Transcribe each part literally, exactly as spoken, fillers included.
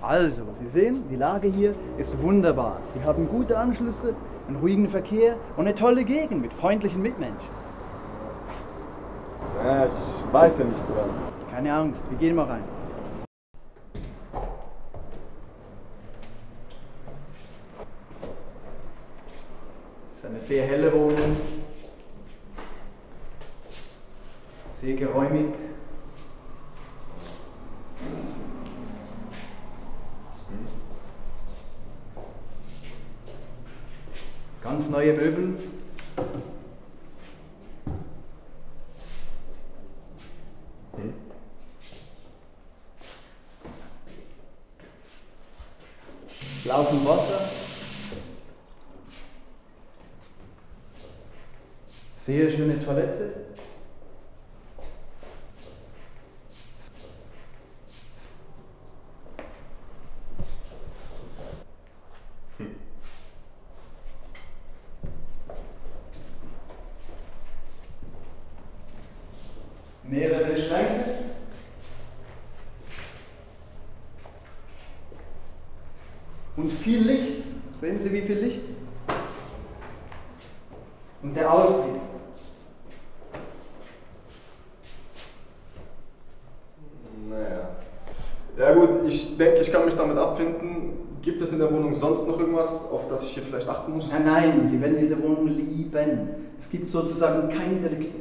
Also, Sie sehen, die Lage hier ist wunderbar. Sie haben gute Anschlüsse, einen ruhigen Verkehr und eine tolle Gegend mit freundlichen Mitmenschen. Ja, ich weiß ja nicht so ganz. Keine Angst, wir gehen mal rein. Das ist eine sehr helle Wohnung. Sehr geräumig. Ganz neue Möbel. Hm? Laufend Wasser. Sehr schöne Toilette. Mehrere Schränke. Und viel Licht. Sehen Sie, wie viel Licht? Und der Ausblick. Naja. Ja gut, ich denke, ich kann mich damit abfinden. Gibt es in der Wohnung sonst noch irgendwas, auf das ich hier vielleicht achten muss? Nein, nein, Sie werden diese Wohnung lieben. Es gibt sozusagen keine Delikte.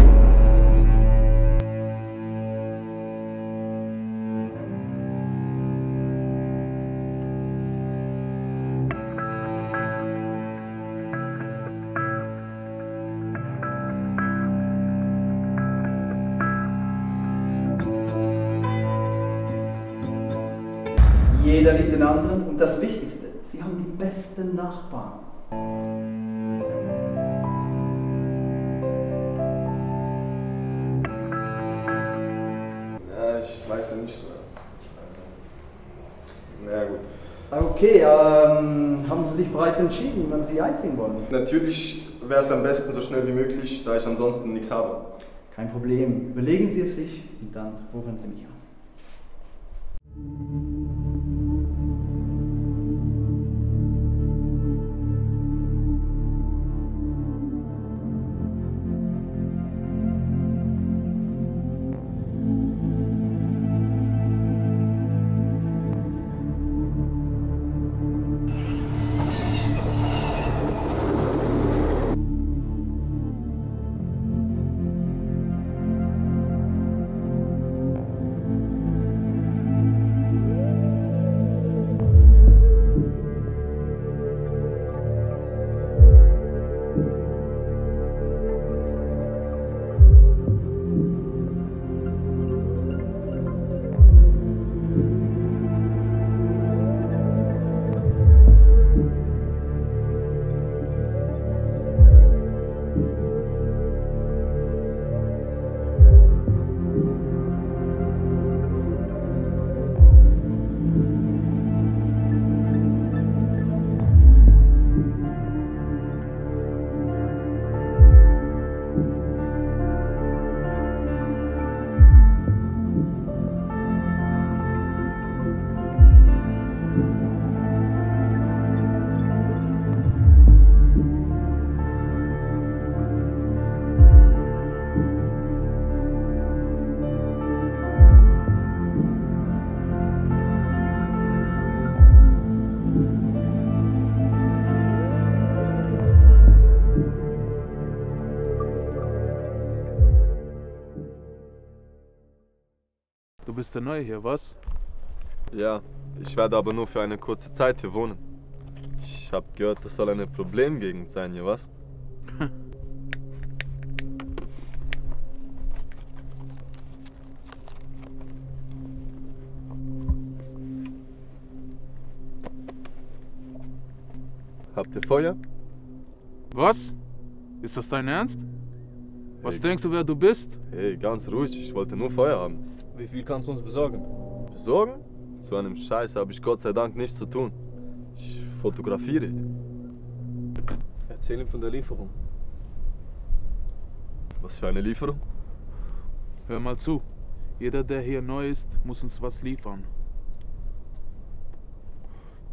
Jeder liebt den anderen und das Wichtigste, Sie haben die besten Nachbarn. Ja, ich weiß ja nicht so ganz. Also, naja gut. Okay, ähm, haben Sie sich bereits entschieden, wann Sie einziehen wollen? Natürlich wäre es am besten so schnell wie möglich, da ich ansonsten nichts habe. Kein Problem. Überlegen Sie es sich und dann rufen Sie mich an. Du bist der Neue hier, was? Ja, ich werde aber nur für eine kurze Zeit hier wohnen. Ich habe gehört, das soll eine Problemgegend sein hier, was? Habt ihr Feuer? Was? Ist das dein Ernst? Was Hey. denkst du, wer du bist? Hey, ganz ruhig, ich wollte nur Feuer haben. Wie viel kannst du uns besorgen? Besorgen? Zu einem Scheiß habe ich Gott sei Dank nichts zu tun. Ich fotografiere. Erzähl ihm von der Lieferung. Was für eine Lieferung? Hör mal zu. Jeder, der hier neu ist, muss uns was liefern.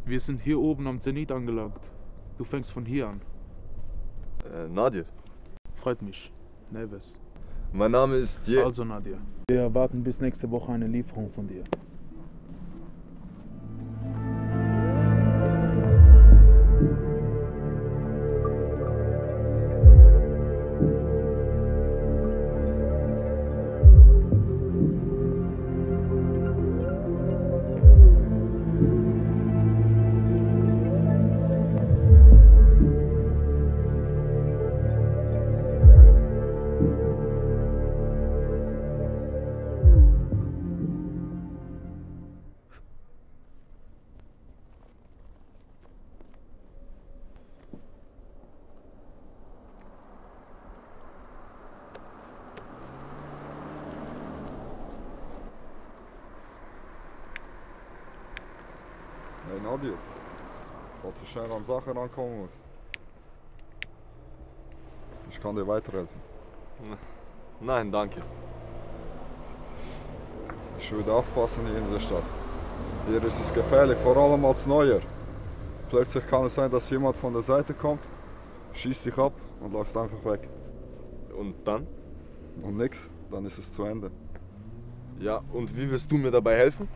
Wir sind hier oben am Zenit angelangt. Du fängst von hier an. Äh, Nadir. Freut mich. Neves. Mein Name ist Diego. Also Nadir. Wir erwarten bis nächste Woche eine Lieferung von dir. Hey Nadir, falls du schnell an Sachen rankommen musst. Ich kann dir weiterhelfen. Nein, danke. Ich würde aufpassen hier in der Stadt. Hier ist es gefährlich, vor allem als Neuer. Plötzlich kann es sein, dass jemand von der Seite kommt, schießt dich ab und läuft einfach weg. Und dann? Und nix, dann ist es zu Ende. Ja, und wie wirst du mir dabei helfen?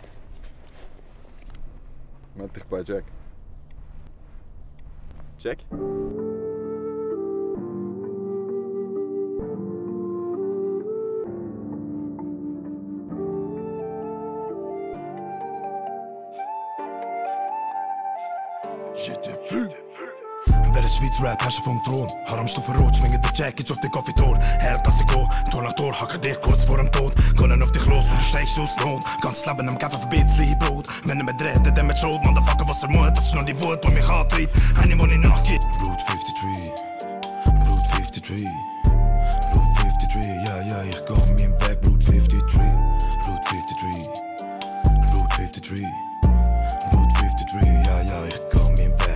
Meld dich bei Jack. Jack? J'étais plus. Wer ist Schweiz Rap, Herrscher vom Thron. Haramstufe rot, schwinge der Jacket auf den Kaffeetor. Hält, dass ich go, Tor nach Tor, hacke dich kurz vor dem Tod. Gönnen auf dich los und du steigst aus Not. Ganz Leben am Kaffee für bisschen Brot. Wenn er mit dreht, der mit Schrot. Motherfucker, was er muss, das ist nur die Wut, die mich antreibt. Eine, wo ich nachgeht. Route fünfundfünfzig, Route fünfundfünfzig, Route fünfundfünfzig, ja, ja, ich komm mir weg. Route fünfundfünfzig, Route fünfundfünfzig, Route fünfundfünfzig, Route fünfundfünfzig, ja, ja, ich komm mir weg.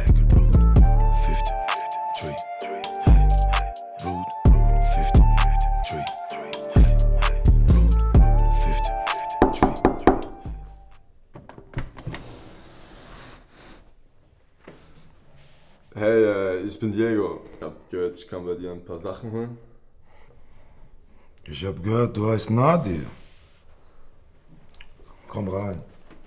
Hey, äh, ich bin Diego. Ich hab gehört, ich kann bei dir ein paar Sachen holen. Ich hab gehört, du heißt Nadir. Komm rein.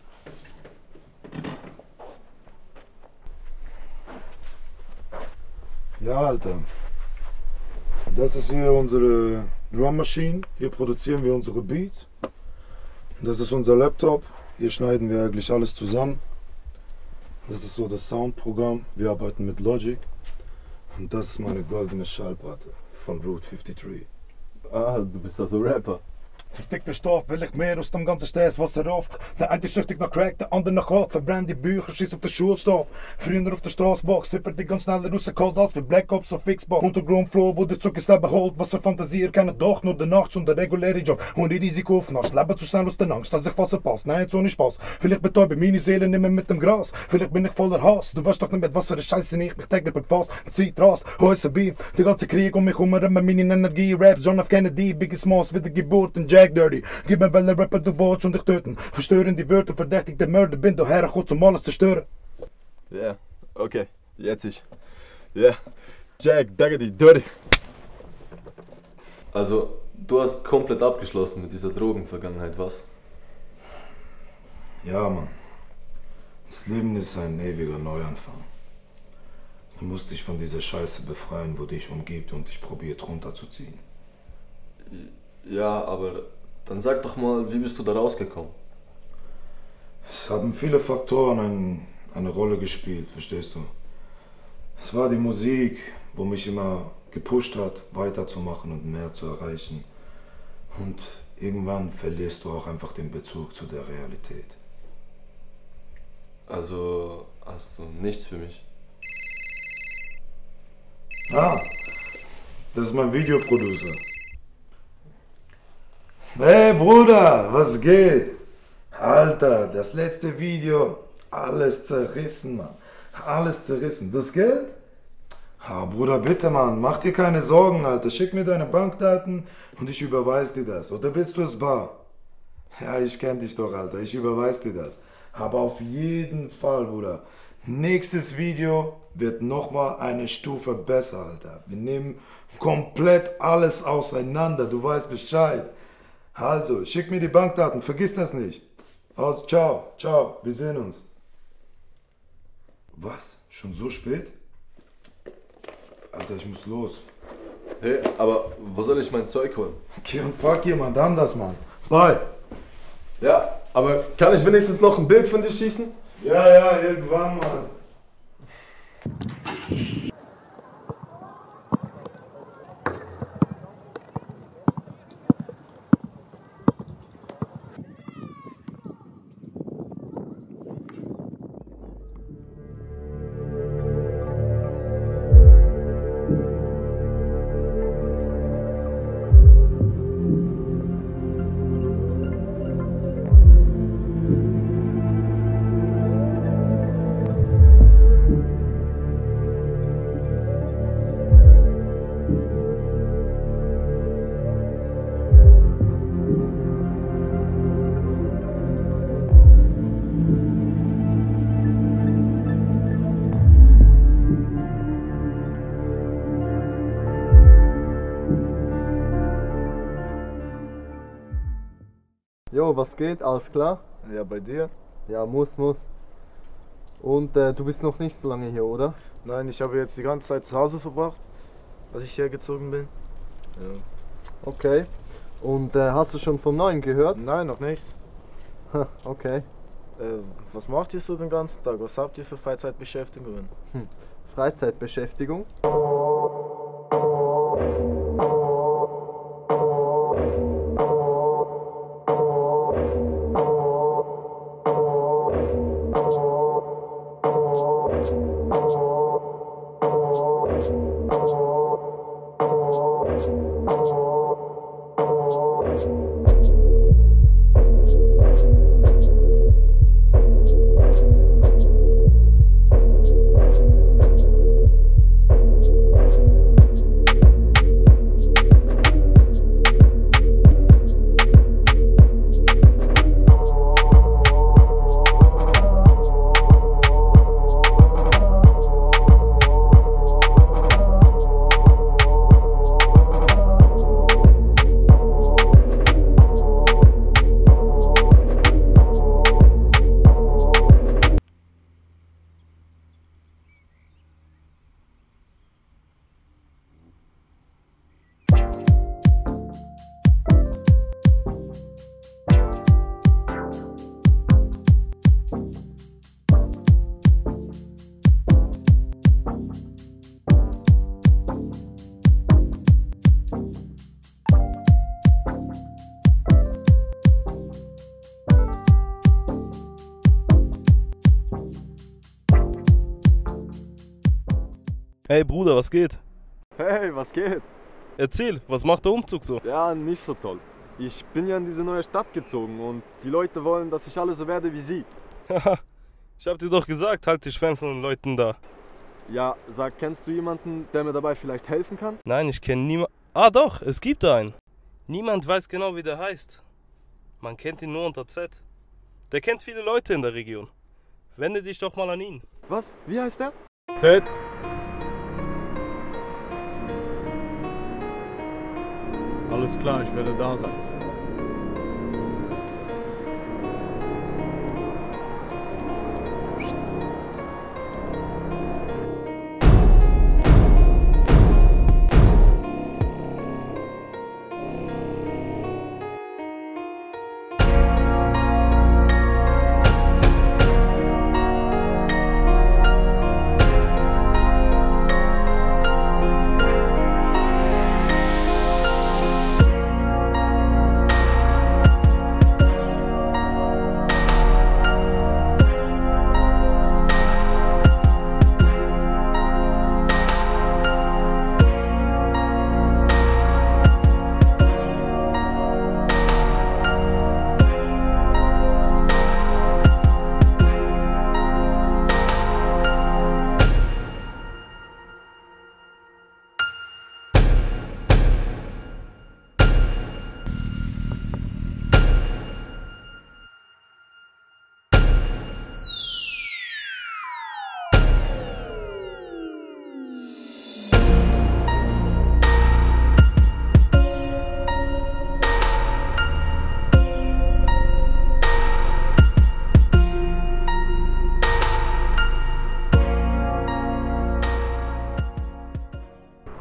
Ja, Alter. Das ist hier unsere Drum Machine. Hier produzieren wir unsere Beats. Das ist unser Laptop. Hier schneiden wir eigentlich alles zusammen. Das ist so das Soundprogramm. Wir arbeiten mit Logic. Und das ist meine goldene Schallplatte von Route fünfundfünfzig. Ah, du bist also Rapper. Vertickter Stoff, will ich mehr aus dem ganzen Stress, was er auf. Der eine ist süchtig nach Crack, der andere nach Koks. Verbrennt die Bücher, schießt auf den Schulstoff. Früher auf der Straßbox, hippert die ganz schneller rausgeholt als für Black Ops auf Xbox. Untergrundflow, wo der Zucker selber holt. Was für Fantasie, keine doch nur der Nacht und der reguläre Job. Ohne Risiko aufnascht, leben zu schnell aus der Angst, dass ich was verpasst. Nein, jetzt ohne Spaß. Vielleicht betäube meine Seele nicht mehr mit dem Gras. Vielleicht bin ich voller Hass. Du weißt doch nicht, mit was für eine Scheiße ich mich täglich befasse. Zeit rast, Häuser bei. Der ganze Krieg um mich herum, immer meine Energie. Raps, John F. Kennedy, Biggie Smalls, Wiedergeburt und Jack Dirty. Gib mir welche Rapper du willst und dich töten. Verstören die Wörter, verdächtig der Mörder. Bin du hergekommen, um alles zu zerstören. Ja, yeah, okay, jetzt ich. Ja, yeah. Jack, Daggedy, Dirty. Also, du hast komplett abgeschlossen mit dieser Drogenvergangenheit, was? Ja, Mann. Das Leben ist ein ewiger Neuanfang. Du musst dich von dieser Scheiße befreien, wo dich umgibt und dich probiert runterzuziehen. Ja, aber dann sag doch mal, wie bist du da rausgekommen? Es haben viele Faktoren ein, eine Rolle gespielt, verstehst du? Es war die Musik, wo mich immer gepusht hat, weiterzumachen und mehr zu erreichen. Und irgendwann verlierst du auch einfach den Bezug zu der Realität. Also hast du nichts für mich? Ah, das ist mein Videoproducer. Hey Bruder, was geht? Alter, das letzte Video, alles zerrissen, Mann. Alles zerrissen. Das Geld? Ah, Bruder, bitte, Mann, mach dir keine Sorgen, Alter. Schick mir deine Bankdaten und ich überweise dir das. Oder willst du es bar? Ja, ich kenn dich doch, Alter. Ich überweise dir das. Aber auf jeden Fall, Bruder, Nächstes Video wird nochmal eine Stufe besser, Alter. Wir nehmen komplett alles auseinander, du weißt Bescheid. Also, schick mir die Bankdaten, vergiss das nicht. Also, ciao, ciao, wir sehen uns. Was? Schon so spät? Alter, ich muss los. Hey, aber wo soll ich mein Zeug holen? Geh und frag jemand anders, Mann. Bye. Ja, aber kann ich wenigstens noch ein Bild von dir schießen? Ja, ja, irgendwann mal. Jo, was geht? Alles klar? Ja, bei dir? Ja, muss, muss. Und äh, du bist noch nicht so lange hier, oder? Nein, ich habe jetzt die ganze Zeit zu Hause verbracht, als ich hergezogen bin. Ja. Okay. Und äh, hast du schon vom Neuen gehört? Nein, noch nichts. Ha, okay. Äh, was macht ihr so den ganzen Tag? Was habt ihr für Freizeitbeschäftigungen? Hm. Freizeitbeschäftigung? Hey Bruder, was geht? Hey, was geht? Erzähl, was macht der Umzug so? Ja, nicht so toll. Ich bin ja in diese neue Stadt gezogen und die Leute wollen, dass ich alle so werde wie sie. Haha, ich hab dir doch gesagt, halt dich fern von den Leuten da. Ja, sag, kennst du jemanden, der mir dabei vielleicht helfen kann? Nein, ich kenne niemanden. Ah doch, es gibt einen. Niemand weiß genau, wie der heißt. Man kennt ihn nur unter Z. Der kennt viele Leute in der Region. Wende dich doch mal an ihn. Was? Wie heißt der? Z. Alles klar, ich werde da sein.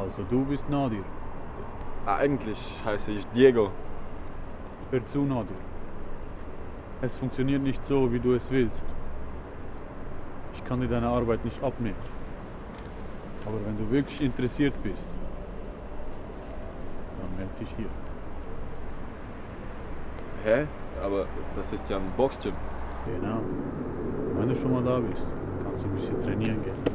Also du bist Nadir. Eigentlich heiße ich Diego. Hör zu, Nadir. Es funktioniert nicht so, wie du es willst. Ich kann dir deine Arbeit nicht abnehmen. Aber wenn du wirklich interessiert bist, dann melde dich hier. Hä? Aber das ist ja ein Boxgym. Genau. Und wenn du schon mal da bist, kannst du ein bisschen trainieren gehen.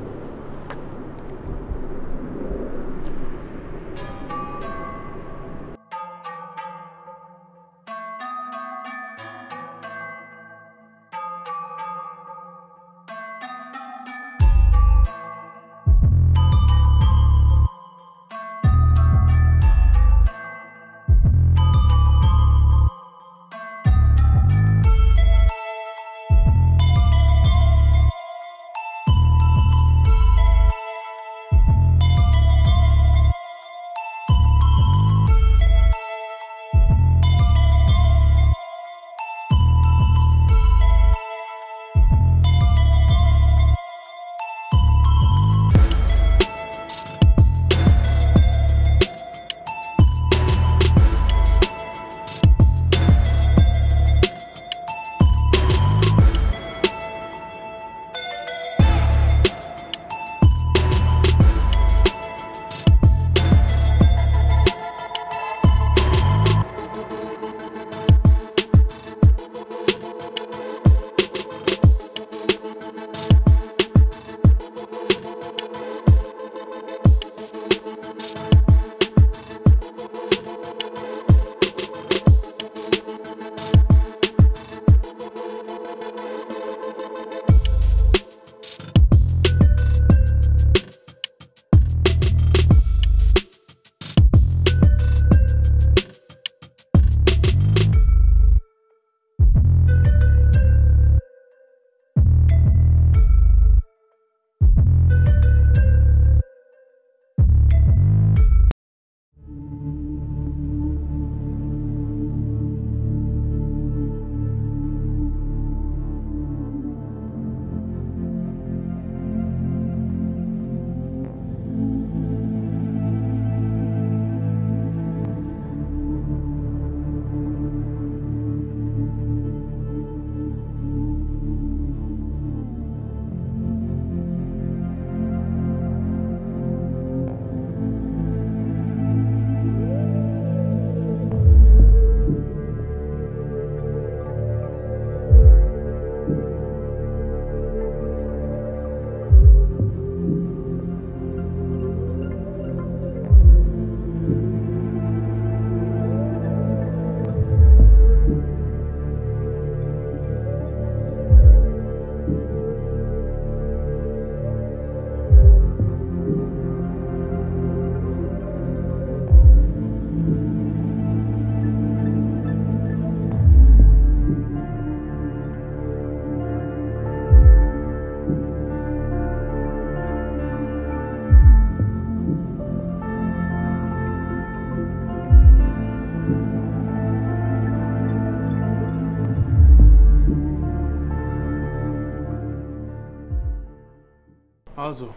Also,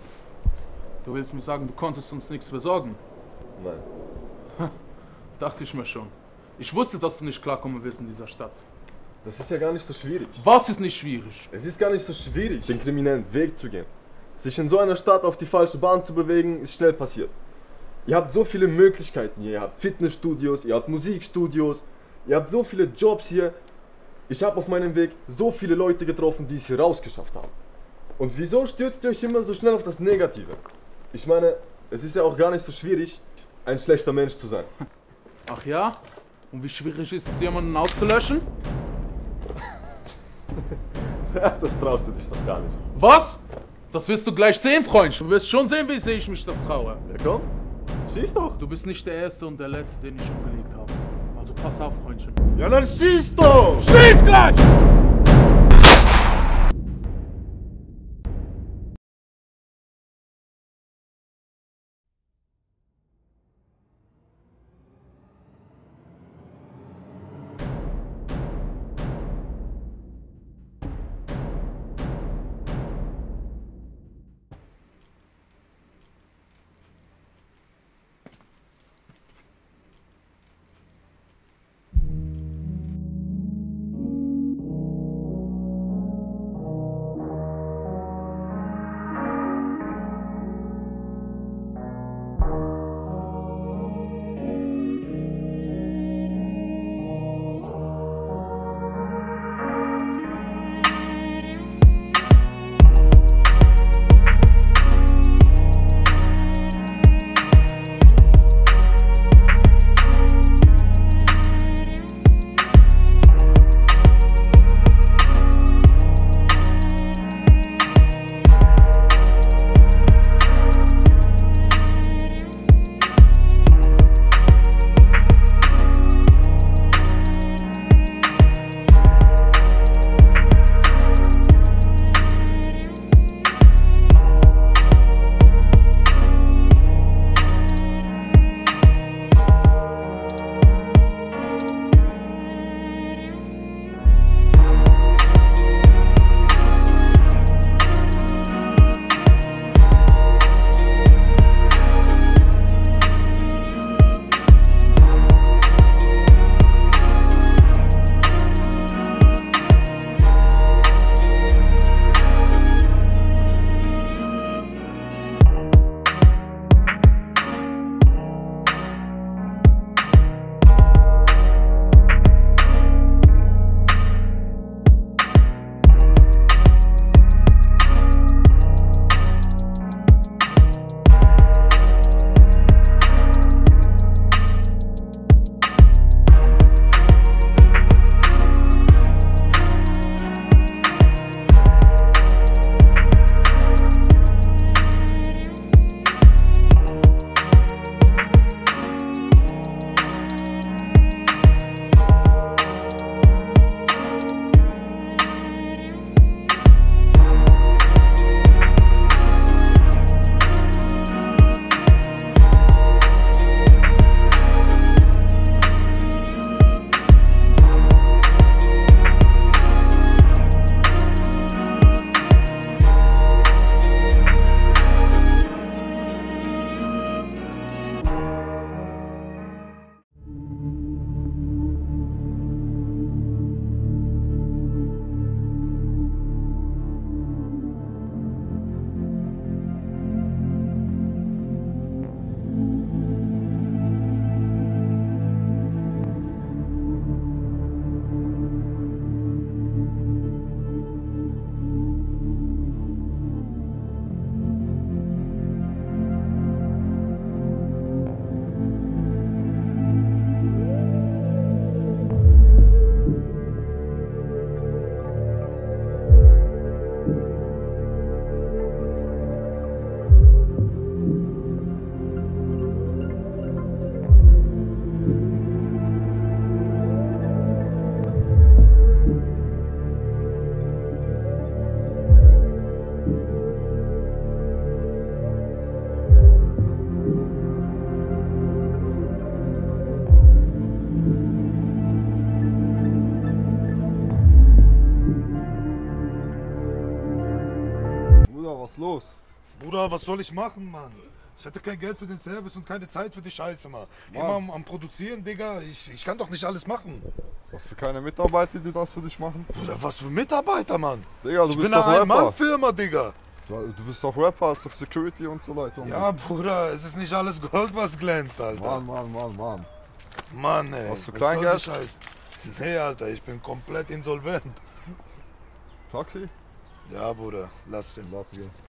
du willst mir sagen, du konntest uns nichts besorgen? Nein. Dachte ich mir schon. Ich wusste, dass du nicht klarkommen wirst in dieser Stadt. Das ist ja gar nicht so schwierig. Was ist nicht schwierig? Es ist gar nicht so schwierig, den kriminellen Weg zu gehen. Sich in so einer Stadt auf die falsche Bahn zu bewegen, ist schnell passiert. Ihr habt so viele Möglichkeiten hier. Ihr habt Fitnessstudios, ihr habt Musikstudios, ihr habt so viele Jobs hier. Ich habe auf meinem Weg so viele Leute getroffen, die es hier rausgeschafft haben. Und wieso stürzt ihr euch immer so schnell auf das Negative? Ich meine, es ist ja auch gar nicht so schwierig, ein schlechter Mensch zu sein. Ach ja? Und wie schwierig ist es, jemanden auszulöschen? Das traust du dich doch gar nicht. Was? Das wirst du gleich sehen, Freund. Du wirst schon sehen, wie sehr ich mich da traue. Ja komm, schieß doch. Du bist nicht der Erste und der Letzte, den ich umgelegt habe. Also pass auf, Freundchen. Ja dann schieß doch! Schieß gleich! Bruder, was ist los? Bruder, was soll ich machen, Mann? Ich hatte kein Geld für den Service und keine Zeit für die Scheiße, Mann. Immer am, am Produzieren, Digga. Ich, ich kann doch nicht alles machen. Hast du keine Mitarbeiter, die das für dich machen? Bruder, was für Mitarbeiter, Mann? Digga, du ich bist bin doch eine Rapper. Ein-Mann-Firma, Digga. Du bist doch Rapper, hast doch Security und so weiter. Ja, Bruder, es ist nicht alles Gold, was glänzt, Alter. Mann, Mann, Mann, Mann. Mann, ey. Hast du was Kleingeld? soll die Scheiße? Nee, Alter, ich bin komplett insolvent. Taxi? Ja, Bruder, lass den. Lass gehen.